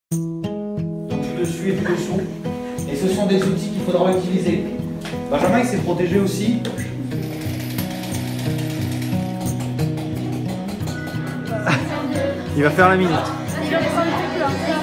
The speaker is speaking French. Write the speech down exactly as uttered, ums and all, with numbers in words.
Donc du dessus et du dessous. Et ce sont des outils qu'il faudra utiliser. Benjamin il s'est protégé aussi. Il va faire la minute. Il va descendre un peu.